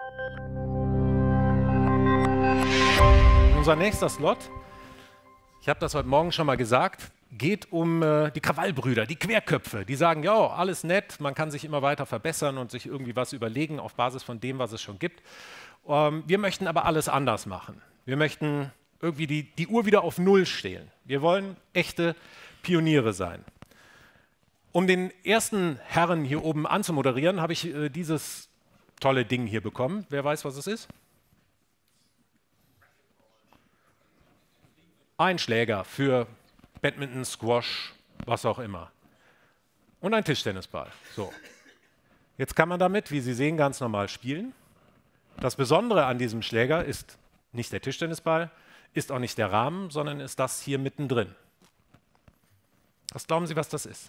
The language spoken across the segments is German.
Unser nächster Slot, ich habe das heute Morgen schon mal gesagt, geht um die Krawallbrüder, die Querköpfe. Die sagen, ja, alles nett, man kann sich immer weiter verbessern und sich irgendwie was überlegen auf Basis von dem, was es schon gibt. Wir möchten aber alles anders machen. Wir möchten irgendwie die Uhr wieder auf Null stellen. Wir wollen echte Pioniere sein. Um den ersten Herren hier oben anzumoderieren, habe ich dieses tolle Ding hier bekommen. Wer weiß, was es ist? Ein Schläger für Badminton, Squash, was auch immer. Und ein Tischtennisball. So. Jetzt kann man damit, wie Sie sehen, ganz normal spielen. Das Besondere an diesem Schläger ist nicht der Tischtennisball, ist auch nicht der Rahmen, sondern ist das hier mittendrin. Was glauben Sie, was das ist?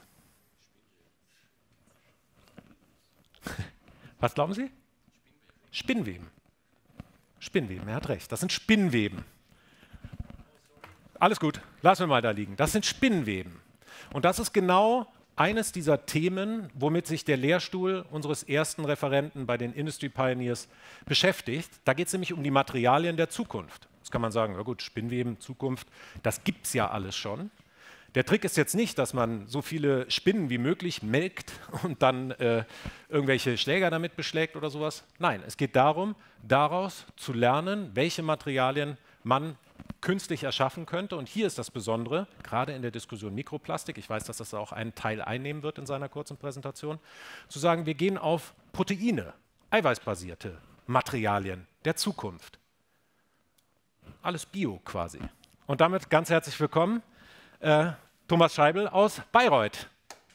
Was glauben Sie? Spinnweben. Spinnweben, er hat recht. Das sind Spinnweben. Alles gut, lassen wir mal da liegen. Das sind Spinnweben. Und das ist genau eines dieser Themen, womit sich der Lehrstuhl unseres ersten Referenten bei den Industry Pioneers beschäftigt. Da geht es nämlich um die Materialien der Zukunft. Jetzt kann man sagen, ja gut, Spinnweben, Zukunft, das gibt es ja alles schon. Der Trick ist jetzt nicht, dass man so viele Spinnen wie möglich melkt und dann irgendwelche Schläger damit beschlägt oder sowas. Nein, es geht darum, daraus zu lernen, welche Materialien man künstlich erschaffen könnte. Und hier ist das Besondere, gerade in der Diskussion Mikroplastik, ich weiß, dass das auch einen Teil einnehmen wird in seiner kurzen Präsentation, zu sagen, wir gehen auf Proteine, eiweißbasierte Materialien der Zukunft. Alles Bio quasi. Und damit ganz herzlich willkommen, Thomas Scheibel aus Bayreuth.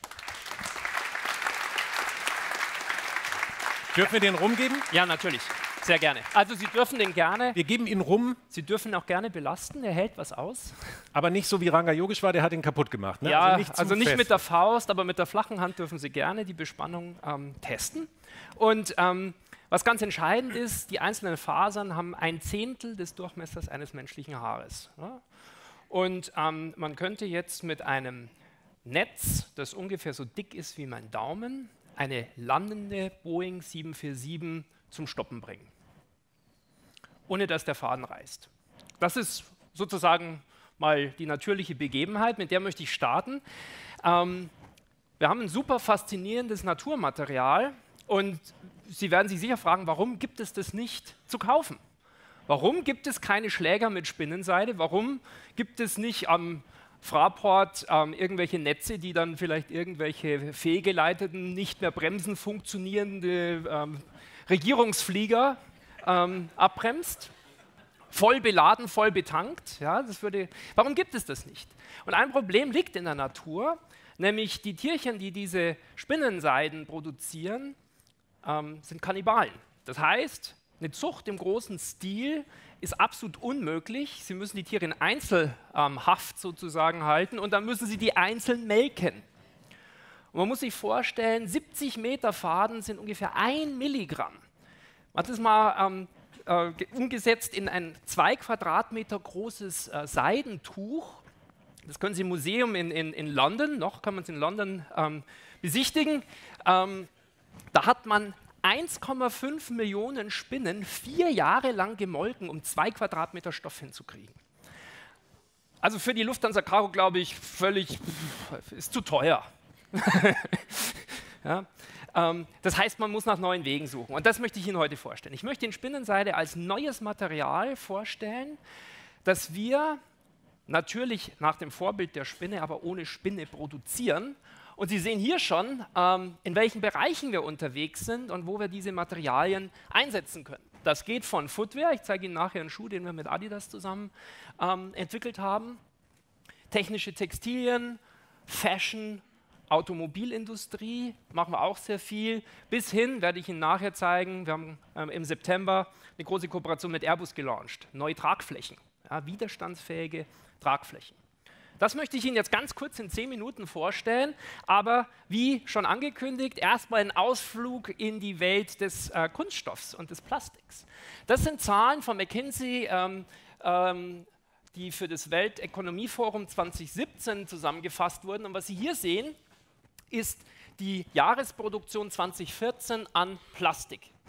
Dürfen wir den rumgeben? Ja, natürlich. Sehr gerne. Also Sie dürfen den gerne. Wir geben ihn rum. Sie dürfen auch gerne belasten, er hält was aus. Aber nicht so wie Ranga Yogeshwar, der hat ihn kaputt gemacht. Ne? Ja, also nicht mit der Faust, aber mit der flachen Hand dürfen Sie gerne die Bespannung testen. Und was ganz entscheidend ist, die einzelnen Fasern haben 1/10 des Durchmessers eines menschlichen Haares. Ja? Und man könnte jetzt mit einem Netz, das ungefähr so dick ist wie mein Daumen, eine landende Boeing 747 zum Stoppen bringen, ohne dass der Faden reißt. Das ist sozusagen mal die natürliche Begebenheit, mit der möchte ich starten. Wir haben ein super faszinierendes Naturmaterial und Sie werden sich sicher fragen, warum gibt es das nicht zu kaufen? Warum gibt es keine Schläger mit Spinnenseide? Warum gibt es nicht am Fraport irgendwelche Netze, die dann vielleicht irgendwelche fehlgeleiteten, nicht mehr bremsen funktionierende Regierungsflieger abbremst? Voll beladen, voll betankt. Ja, warum gibt es das nicht? Und ein Problem liegt in der Natur, nämlich die Tierchen, die diese Spinnenseiden produzieren, sind Kannibalen. Das heißt, eine Zucht im großen Stil ist absolut unmöglich. Sie müssen die Tiere in Einzelhaft sozusagen halten und dann müssen Sie die einzeln melken. Und man muss sich vorstellen, 70 Meter Faden sind ungefähr 1 Milligramm. Man hat das mal umgesetzt in ein 2 Quadratmeter großes Seidentuch. Das können Sie im Museum in London, noch kann man es in London besichtigen. Da hat man 1,5 Millionen Spinnen 4 Jahre lang gemolken, um 2 Quadratmeter Stoff hinzukriegen. Also für die Lufthansa Cargo, glaube ich, ist zu teuer. Ja? Das heißt, man muss nach neuen Wegen suchen. Und das möchte ich Ihnen heute vorstellen. Ich möchte Ihnen Spinnenseide als neues Material vorstellen, das wir natürlich nach dem Vorbild der Spinne, aber ohne Spinne produzieren. Und Sie sehen hier schon, in welchen Bereichen wir unterwegs sind und wo wir diese Materialien einsetzen können. Das geht von Footwear, ich zeige Ihnen nachher einen Schuh, den wir mit Adidas zusammen entwickelt haben, technische Textilien, Fashion, Automobilindustrie, machen wir auch sehr viel, bis hin, werde ich Ihnen nachher zeigen, wir haben im September eine große Kooperation mit Airbus gelauncht, neue Tragflächen, ja, widerstandsfähige Tragflächen. Das möchte ich Ihnen jetzt ganz kurz in 10 Minuten vorstellen, aber wie schon angekündigt, erstmal ein Ausflug in die Welt des Kunststoffs und des Plastiks. Das sind Zahlen von McKinsey, die für das Weltökonomieforum 2017 zusammengefasst wurden. Und was Sie hier sehen, ist die Jahresproduktion 2014 an Plastik.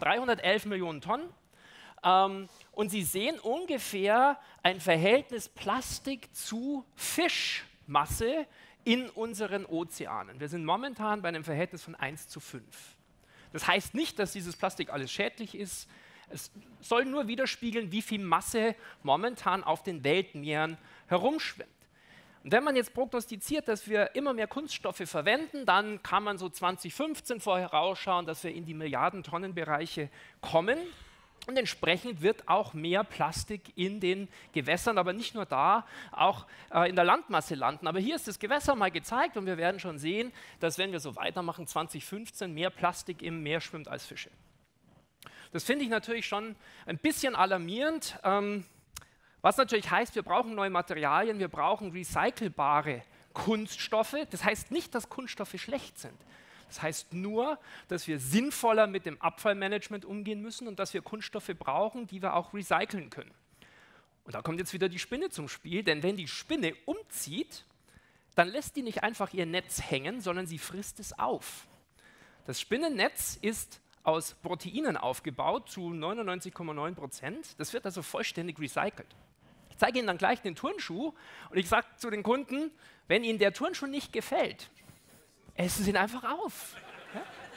311 Millionen Tonnen. Und Sie sehen ungefähr ein Verhältnis Plastik zu Fischmasse in unseren Ozeanen. Wir sind momentan bei einem Verhältnis von 1:5. Das heißt nicht, dass dieses Plastik alles schädlich ist. Es soll nur widerspiegeln, wie viel Masse momentan auf den Weltmeeren herumschwimmt. Und wenn man jetzt prognostiziert, dass wir immer mehr Kunststoffe verwenden, dann kann man so 2015 vorherausschauen, dass wir in die Milliarden-Tonnen-Bereiche kommen. Und entsprechend wird auch mehr Plastik in den Gewässern, aber nicht nur da, auch in der Landmasse landen. Aber hier ist das Gewässer mal gezeigt und wir werden schon sehen, dass wenn wir so weitermachen, 2015 mehr Plastik im Meer schwimmt als Fische. Das finde ich natürlich schon ein bisschen alarmierend, was natürlich heißt, wir brauchen neue Materialien, wir brauchen recycelbare Kunststoffe. Das heißt nicht, dass Kunststoffe schlecht sind. Das heißt nur, dass wir sinnvoller mit dem Abfallmanagement umgehen müssen und dass wir Kunststoffe brauchen, die wir auch recyceln können. Und da kommt jetzt wieder die Spinne zum Spiel, denn wenn die Spinne umzieht, dann lässt die nicht einfach ihr Netz hängen, sondern sie frisst es auf. Das Spinnennetz ist aus Proteinen aufgebaut zu 99,9%. Das wird also vollständig recycelt. Ich zeige Ihnen dann gleich den Turnschuh und ich sage zu den Kunden, wenn Ihnen der Turnschuh nicht gefällt, essen Sie ihn einfach auf. Ja?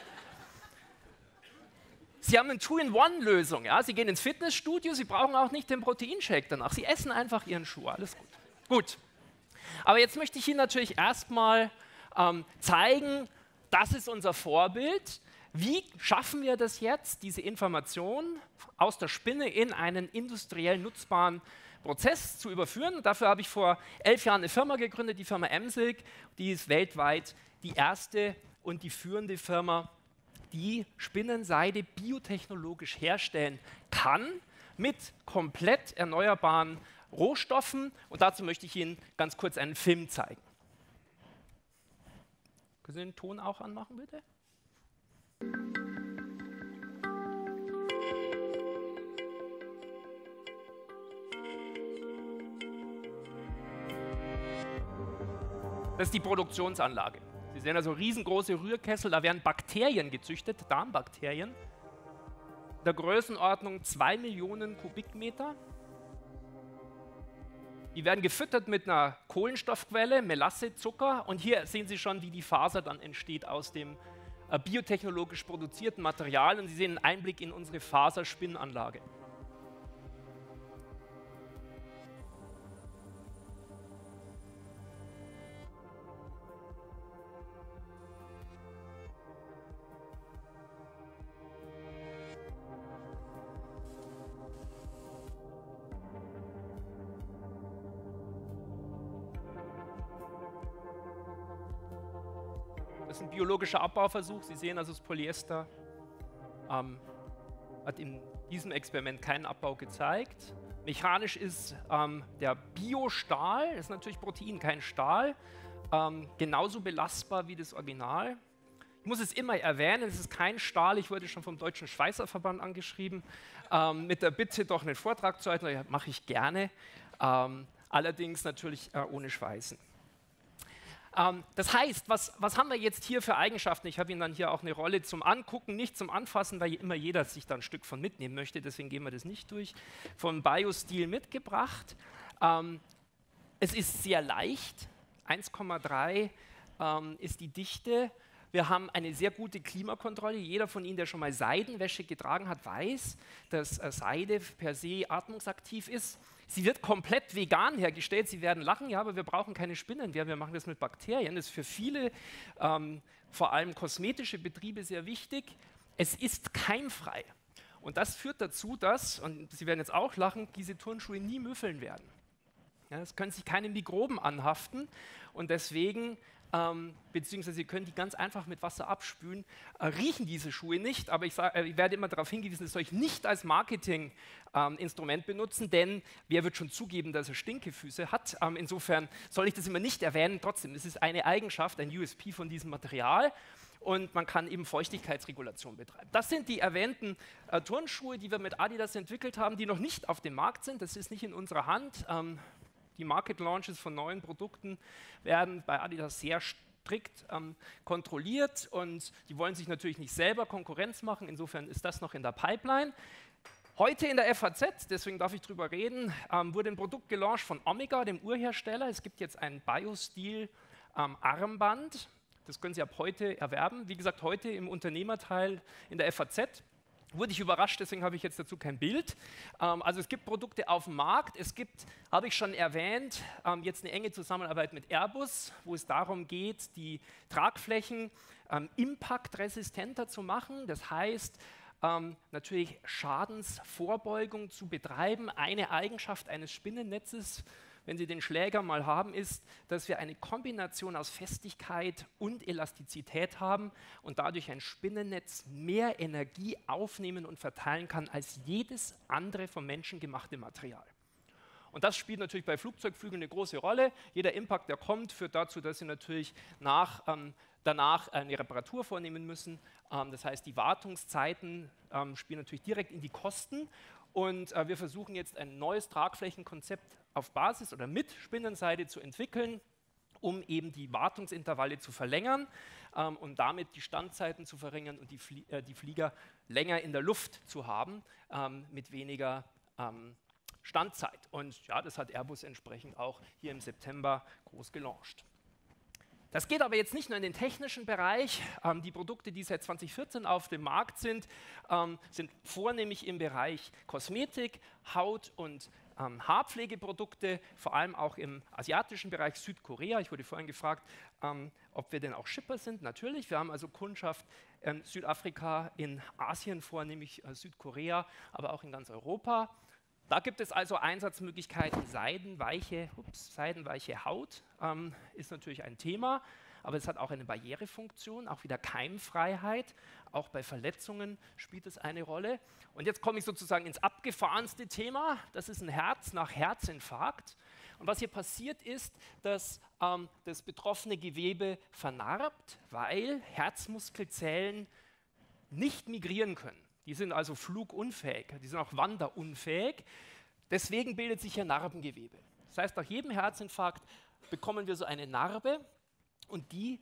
Sie haben eine Two-in-One-Lösung. Ja? Sie gehen ins Fitnessstudio, Sie brauchen auch nicht den Proteinshake danach. Sie essen einfach Ihren Schuh, alles gut. Gut, aber jetzt möchte ich Ihnen natürlich erstmal zeigen, das ist unser Vorbild. Wie schaffen wir das jetzt, diese Information aus der Spinne in einen industriell nutzbaren Prozess zu überführen? Dafür habe ich vor 11 Jahren eine Firma gegründet, die Firma Emsilk. Die ist weltweit die erste und die führende Firma, die Spinnenseide biotechnologisch herstellen kann mit komplett erneuerbaren Rohstoffen. Und dazu möchte ich Ihnen ganz kurz einen Film zeigen. Können Sie den Ton auch anmachen, bitte? Das ist die Produktionsanlage. Sie sehen also riesengroße Rührkessel, da werden Bakterien gezüchtet, Darmbakterien, der Größenordnung 2 Millionen Kubikmeter. Die werden gefüttert mit einer Kohlenstoffquelle, Melasse, Zucker und hier sehen Sie schon, wie die Faser dann entsteht aus dem biotechnologisch produzierten Material und Sie sehen einen Einblick in unsere Faserspinnanlage. Das ist ein biologischer Abbauversuch. Sie sehen also, das Polyester hat in diesem Experiment keinen Abbau gezeigt. Mechanisch ist der Biostahl, das ist natürlich Protein, kein Stahl, genauso belastbar wie das Original. Ich muss es immer erwähnen, es ist kein Stahl. Ich wurde schon vom Deutschen Schweißerverband angeschrieben, mit der Bitte, doch einen Vortrag zu halten. Ja, mache ich gerne, allerdings natürlich ohne Schweißen. Das heißt, was haben wir jetzt hier für Eigenschaften? Ich habe Ihnen dann hier auch eine Rolle zum Angucken, nicht zum Anfassen, weil immer jeder sich da ein Stück von mitnehmen möchte, deswegen gehen wir das nicht durch. Von BioSteel mitgebracht. Es ist sehr leicht, 1,3 ist die Dichte. Wir haben eine sehr gute Klimakontrolle. Jeder von Ihnen, der schon mal Seidenwäsche getragen hat, weiß, dass Seide per se atmungsaktiv ist. Sie wird komplett vegan hergestellt. Sie werden lachen, ja, aber wir brauchen keine Spinnen mehr. Wir machen das mit Bakterien. Das ist für viele, vor allem kosmetische Betriebe, sehr wichtig. Es ist keimfrei. Und das führt dazu, dass, und Sie werden jetzt auch lachen, diese Turnschuhe nie müffeln werden. Ja, es können sich keine Mikroben anhaften und deswegen beziehungsweise Sie können die ganz einfach mit Wasser abspülen, riechen diese Schuhe nicht, aber ich werde immer darauf hingewiesen, das soll ich nicht als Marketinginstrument benutzen, denn wer wird schon zugeben, dass er Stinkefüße hat? Insofern soll ich das immer nicht erwähnen, trotzdem, es ist eine Eigenschaft, ein USP von diesem Material und man kann eben Feuchtigkeitsregulation betreiben. Das sind die erwähnten Turnschuhe, die wir mit Adidas entwickelt haben, die noch nicht auf dem Markt sind, das ist nicht in unserer Hand. Die Market Launches von neuen Produkten werden bei Adidas sehr strikt kontrolliert und die wollen sich natürlich nicht selber Konkurrenz machen. Insofern ist das noch in der Pipeline. Heute in der FAZ, deswegen darf ich drüber reden, wurde ein Produkt gelauncht von Omega, dem Urhersteller. Es gibt jetzt ein BioSteel-Armband. Das können Sie ab heute erwerben. Wie gesagt, heute im Unternehmerteil in der FAZ. Wurde ich überrascht, deswegen habe ich jetzt dazu kein Bild. Also es gibt Produkte auf dem Markt. Es gibt, habe ich schon erwähnt, jetzt eine enge Zusammenarbeit mit Airbus, wo es darum geht, die Tragflächen impactresistenter zu machen. Das heißt, natürlich Schadensvorbeugung zu betreiben. Eine Eigenschaft eines Spinnennetzes, wenn Sie den Schläger mal haben, ist, dass wir eine Kombination aus Festigkeit und Elastizität haben und dadurch ein Spinnennetz mehr Energie aufnehmen und verteilen kann als jedes andere vom Menschen gemachte Material. Und das spielt natürlich bei Flugzeugflügeln eine große Rolle. Jeder Impact, der kommt, führt dazu, dass Sie natürlich danach eine Reparatur vornehmen müssen. Das heißt, die Wartungszeiten spielen natürlich direkt in die Kosten. Und wir versuchen jetzt ein neues Tragflächenkonzept auf Basis oder mit Spinnenseide zu entwickeln, um eben die Wartungsintervalle zu verlängern und damit die Standzeiten zu verringern und die Flieger länger in der Luft zu haben mit weniger Standzeit. Und ja, das hat Airbus entsprechend auch hier im September groß gelauncht. Das geht aber jetzt nicht nur in den technischen Bereich. Die Produkte, die seit 2014 auf dem Markt sind, sind vornehmlich im Bereich Kosmetik, Haut- und Haarpflegeprodukte, vor allem auch im asiatischen Bereich Südkorea. Ich wurde vorhin gefragt, ob wir denn auch Shipper sind. Natürlich, wir haben also Kundschaft in Südafrika, in Asien vornehmlich Südkorea, aber auch in ganz Europa. Da gibt es also Einsatzmöglichkeiten. Seidenweiche Haut ist natürlich ein Thema, aber es hat auch eine Barrierefunktion, auch wieder Keimfreiheit. Auch bei Verletzungen spielt es eine Rolle. Und jetzt komme ich sozusagen ins abgefahrenste Thema. Das ist ein Herz nach Herzinfarkt. Und was hier passiert ist, dass das betroffene Gewebe vernarbt, weil Herzmuskelzellen nicht migrieren können. Die sind also flugunfähig, die sind auch wanderunfähig. Deswegen bildet sich hier Narbengewebe. Das heißt, nach jedem Herzinfarkt bekommen wir so eine Narbe und die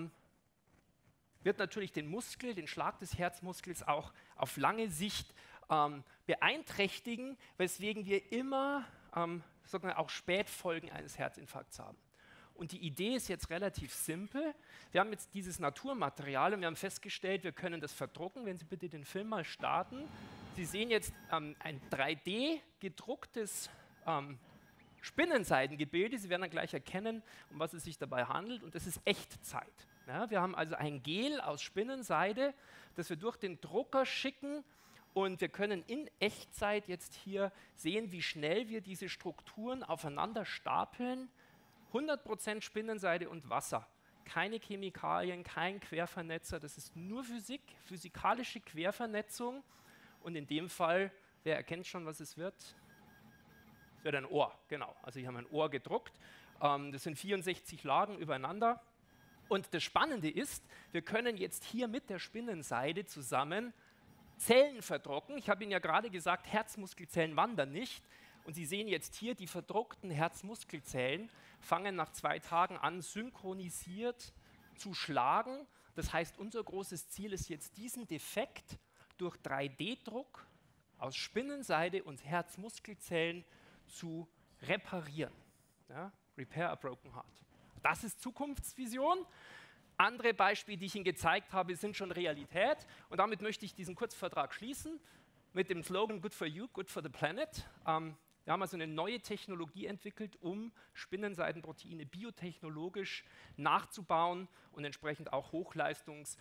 wird natürlich den Muskel, den Schlag des Herzmuskels auch auf lange Sicht beeinträchtigen, weswegen wir immer auch Spätfolgen eines Herzinfarkts haben. Und die Idee ist jetzt relativ simpel. Wir haben jetzt dieses Naturmaterial und wir haben festgestellt, wir können das verdrucken. Wenn Sie bitte den Film mal starten. Sie sehen jetzt ein 3D-gedrucktes Spinnenseidengebilde. Sie werden dann gleich erkennen, um was es sich dabei handelt. Und das ist Echtzeit. Ja, wir haben also ein Gel aus Spinnenseide, das wir durch den Drucker schicken. Und wir können in Echtzeit jetzt hier sehen, wie schnell wir diese Strukturen aufeinander stapeln. 100% Spinnenseide und Wasser. Keine Chemikalien, kein Quervernetzer. Das ist nur Physik, physikalische Quervernetzung. Und in dem Fall, wer erkennt schon, was es wird? Es wird ein Ohr, genau. Also hier haben wir ein Ohr gedruckt. Das sind 64 Lagen übereinander. Und das Spannende ist, wir können jetzt hier mit der Spinnenseide zusammen Zellen verdrucken. Ich habe Ihnen ja gerade gesagt, Herzmuskelzellen wandern nicht. Und Sie sehen jetzt hier, die verdruckten Herzmuskelzellen fangen nach 2 Tagen an, synchronisiert zu schlagen. Das heißt, unser großes Ziel ist jetzt, diesen Defekt durch 3D-Druck aus Spinnenseide und Herzmuskelzellen zu reparieren. Ja? Repair a broken heart. Das ist Zukunftsvision. Andere Beispiele, die ich Ihnen gezeigt habe, sind schon Realität. Und damit möchte ich diesen Kurzvortrag schließen mit dem Slogan Good for you, good for the planet. Wir haben also eine neue Technologie entwickelt, um Spinnenseidenproteine biotechnologisch nachzubauen und entsprechend auch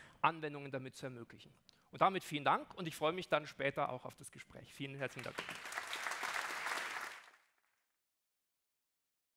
Hochleistungsanwendungen damit zu ermöglichen. Und damit vielen Dank und ich freue mich dann später auch auf das Gespräch. Vielen herzlichen Dank.